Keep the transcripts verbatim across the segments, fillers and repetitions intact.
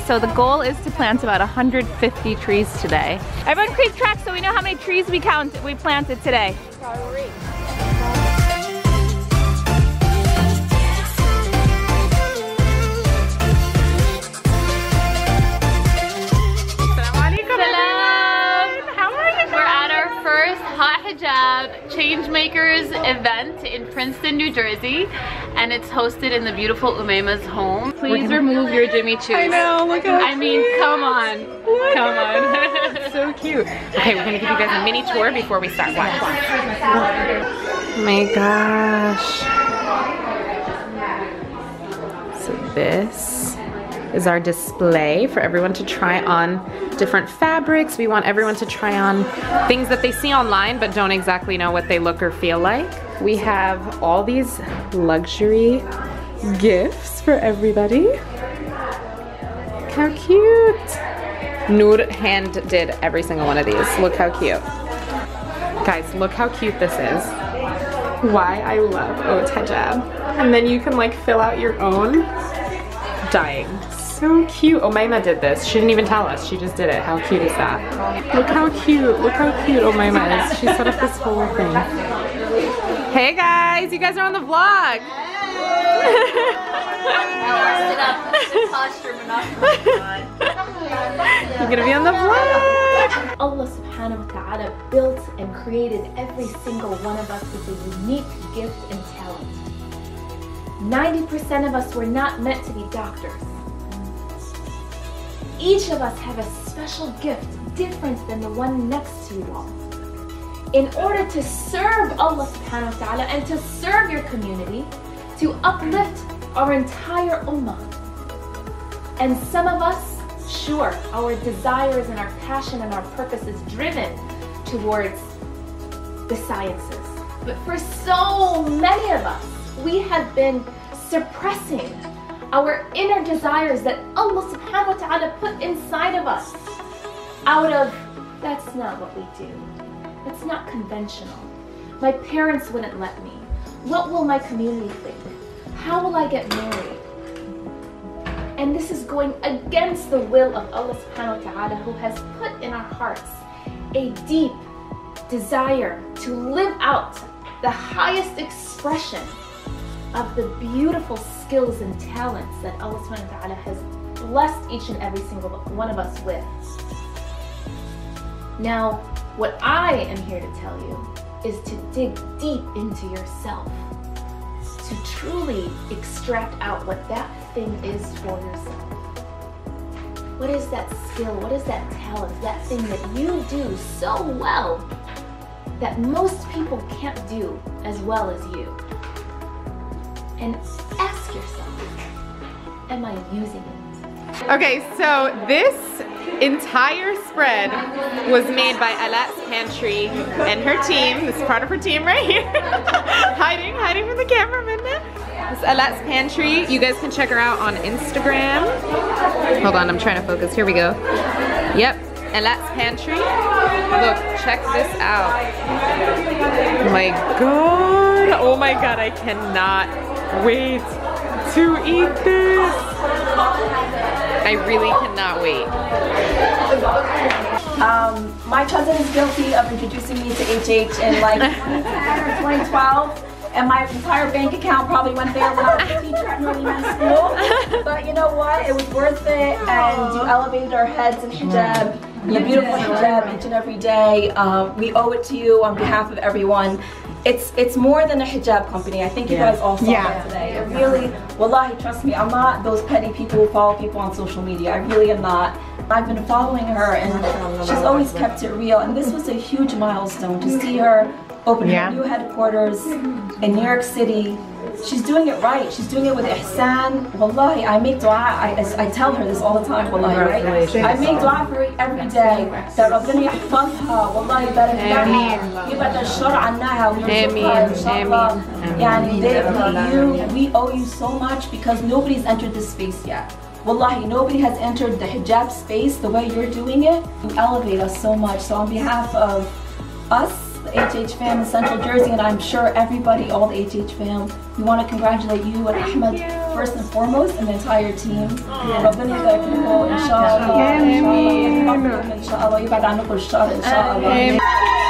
so the goal is to plant about one hundred fifty trees today. Everyone keep track so we know how many trees we count we planted today. Haute Hijab Changemakers event in Princeton, New Jersey, and it's hosted in the beautiful Umaima's home. Please remove your Jimmy Choos. I know, look at I mean, come on, look come on. So cute. Okay, we're gonna give you guys a mini tour before we start. Watch. Oh my gosh. So this is our display for everyone to try on different fabrics. We want everyone to try on things that they see online but don't exactly know what they look or feel like. We have all these luxury gifts for everybody. How cute. Noor hand did every single one of these. Look how cute. Guys, look how cute this is. Why I love Haute Hijab. And then you can like fill out your own. Dying. So cute. Umaima did this. She didn't even tell us. She just did it. How cute is that? Look how cute. Look how cute Umaima is. She set up this whole thing. Hey guys, you guys are on the vlog. You're gonna be on the vlog. Allah subhanahu wa ta'ala built and created every single one of us with a unique gift and talent. ninety percent of us were not meant to be doctors. Each of us have a special gift different than the one next to you all. In order to serve Allah subhanahu wa ta'ala and to serve your community, to uplift our entire ummah. And some of us, sure, our desires and our passion and our purpose is driven towards the sciences. But for so many of us, we have been suppressing our inner desires that Allah subhanahu wa ta'ala put inside of us out of, that's not what we do. It's not conventional. My parents wouldn't let me. What will my community think? How will I get married? And this is going against the will of Allah subhanahu wa ta'ala, who has put in our hearts a deep desire to live out the highest expression of the beautiful skills and talents that Allah subhanahu wa ta'ala has blessed each and every single one of us with. Now, what I am here to tell you is to dig deep into yourself, to truly extract out what that thing is for yourself. What is that skill? What is that talent? That thing that you do so well that most people can't do as well as you. And ask yourself, am I using it? Okay, so this entire spread was made by Alat's Pantry and her team. This is part of her team right here. hiding, hiding from the cameraman. This is Alat's Pantry. You guys can check her out on Instagram. Hold on, I'm trying to focus. Here we go. Yep, Alat's Pantry. Look, check this out. Oh my god. Oh my god, I cannot wait to eat this. I really cannot wait. Um, my cousin is guilty of introducing me to H H in like twenty ten or twenty twelve, and my entire bank account probably went there when I was a teacher at Northern School. But you know what? It was worth it, and you elevated our heads in hijab, the beautiful hijab each and every day. Um, we owe it to you on behalf of everyone. It's it's more than a hijab company. I think you yeah. guys all saw yeah. that today. It really, wallahi, trust me, I'm not those petty people who follow people on social media. I really am not. I've been following her and she's always kept it real. And this was a huge milestone to see her open yeah. her new headquarters in New York City. She's doing it right. She's doing it with ihsan. Wallahi, I make dua. I, I tell her this all the time, wallahi, right? I make dua for her every day. That Rabbana yahfazha, wallahi, that يبقى الشر عنها ويرزقها إن شاء الله. يعني you, we owe you so much because nobody's entered this space yet. Wallahi, nobody has entered the hijab space the way you're doing it. You elevate us so much. So on behalf of us, the H H fam in Central Jersey, and I'm sure everybody, all the H H fam, we want to congratulate you and Ahmed for first and foremost and the entire team. ربنا يبارككم إن شاء الله إن شاء الله يبعد عنكم الشر إن شاء الله.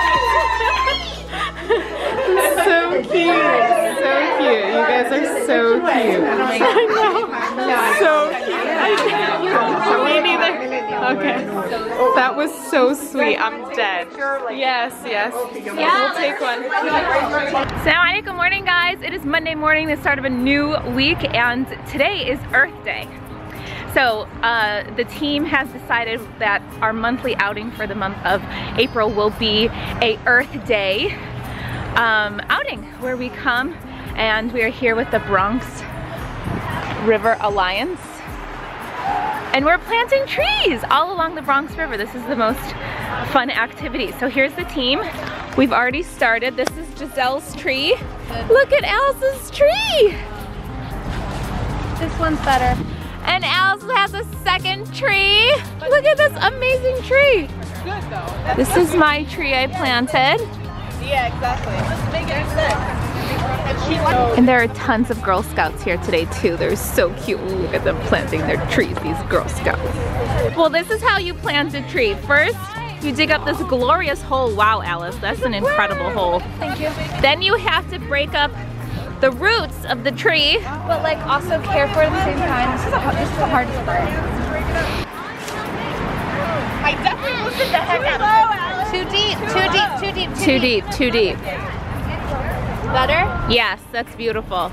So cute, so cute. You guys are so cute. I know, so cute. I know. Me neither. Okay, that was so sweet. I'm dead. Yes, yes. Yeah. We'll take one. Assalamu alaikum, morning guys. It is Monday morning, the start of a new week, and today is Earth Day. So uh, the team has decided that our monthly outing for the month of April will be a Earth Day um, outing, where we come and we are here with the Bronx River Alliance. And we're planting trees all along the Bronx River. This is the most fun activity. So here's the team. We've already started. This is Giselle's tree. Look at Alice's tree. This one's better. And Alice has a second tree. Look at this amazing tree. Good though. This is my tree I planted. Yeah, exactly. Let's make it sick. And there are tons of Girl Scouts here today too. They're so cute. Look at them planting their trees, these Girl Scouts. Well, this is how you plant a tree. First, you dig up this glorious hole. Wow, Alice, that's an incredible hole. Thank you. Then you have to break up the roots of the tree. But like also care for it at the same time. This is, a, this is the hardest part. I definitely loosened the heck out of it. Too deep, too deep, too deep, too, Too deep, too deep. Better? Yes, that's beautiful.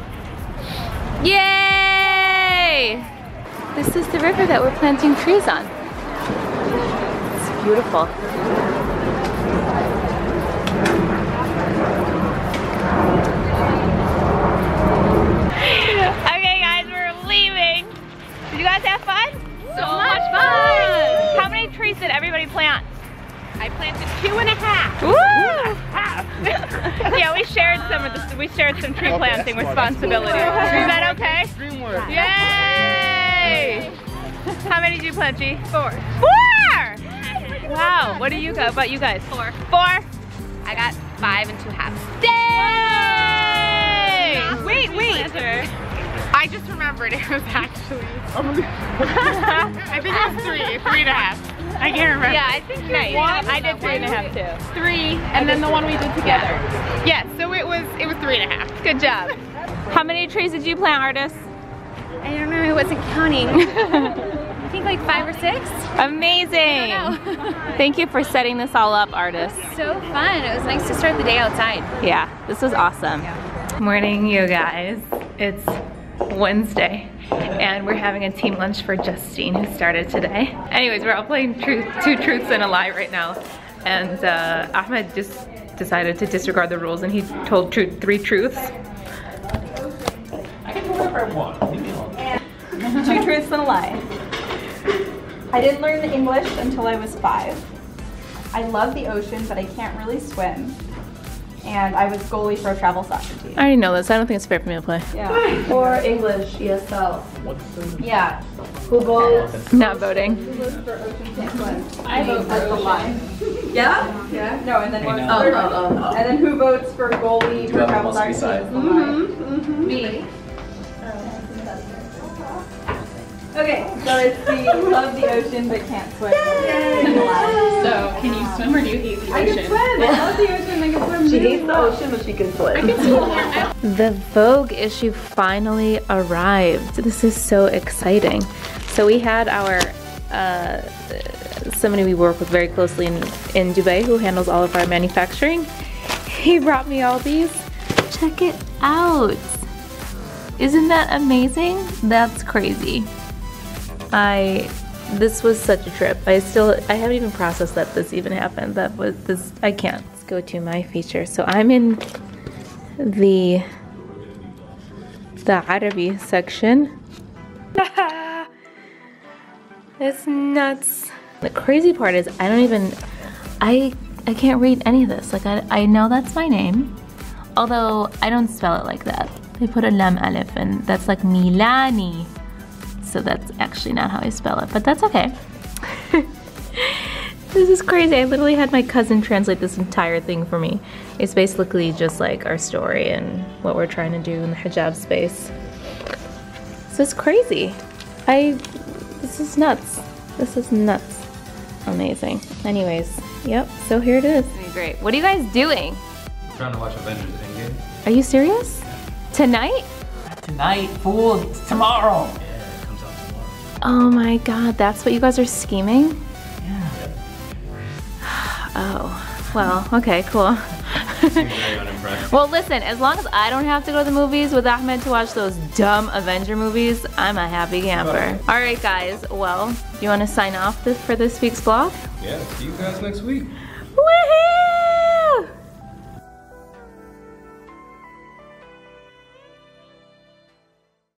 Yay! This is the river that we're planting trees on. It's beautiful. Okay guys, we're leaving. Did you guys have fun? So much fun! How many trees did everybody plant? I planted two and a half. Woo! Yeah, we shared some of the we shared some tree planting responsibilities. Is that okay? Dreamwork. Yay! How many did you plant, G? Four. Four! Wow. What do you got? About you guys? Four. Four. I got five and two halves. Dang! Wait, wait. I just remembered it was actually. I think it was three, three and a half. I can't remember. Yeah, I think you're nice. one. I did three and a half too. Three, and then the one we did together. Yes, so it was it was three and a half. Good job. How many trees did you plant, Artist? I don't know. I wasn't counting. I think like five or six. Amazing. Thank you for setting this all up, Artist. So fun. It was nice to start the day outside. Yeah, this was awesome. Yeah. Morning, you guys. It's Wednesday, and we're having a team lunch for Justine, who started today. Anyways, we're all playing truth, two truths and a lie right now, and uh, Ahmed just decided to disregard the rules, and he told truth, three truths. I can do whatever I want. Leave me alone. Two truths and a lie. I didn't learn English until I was five. I love the ocean, but I can't really swim. And I was goalie for a travel soccer team. I already know this. I don't think it's fair for me to play. Yeah. Or English, E S L. What's the... Yeah. Who votes? Not voting. Who votes for ocean can't swim? I vote for the lie. Yeah? Yeah. No, and then Hey, what's now. third Oh, oh, one? oh. And then who votes for goalie Do for you have travel a soccer must-be team? side? Is the lie. Mm-hmm. Me. Okay, so it's the love the ocean but can't swim. So, can you swim or do you hate the I can swim. I love the ocean. I can swim. She really hates the well. ocean, but she can swim. The Vogue issue finally arrived. This is so exciting. So we had our, uh, somebody we work with very closely in, in Dubai who handles all of our manufacturing. He brought me all these. Check it out. Isn't that amazing? That's crazy. I, this was such a trip. I still, I haven't even processed that this even happened. That was this, I can't. Let's go to my feature. So I'm in the, the Arabi section. It's nuts. The crazy part is I don't even, I, I can't read any of this. Like I, I know that's my name, although I don't spell it like that. They put a lam alif and that's like Milani. So that's actually not how I spell it, but that's okay. This is crazy. I literally had my cousin translate this entire thing for me. It's basically just like our story and what we're trying to do in the hijab space. This is crazy. I, this is nuts. This is nuts. Amazing. Anyways, yep, so here it is. Great. What are you guys doing? I'm trying to watch Avengers Endgame. Are you serious? Tonight? Tonight, fool, it's tomorrow. Yeah, it comes out tomorrow. Oh my god, that's what you guys are scheming? Yeah. Oh, well, okay, cool. Seems very unimpressed. Well, listen, as long as I don't have to go to the movies with Ahmed to watch those dumb Avenger movies, I'm a happy camper. All right, guys, well, do you want to sign off this, for this week's vlog? Yeah, see you guys next week. Woohoo!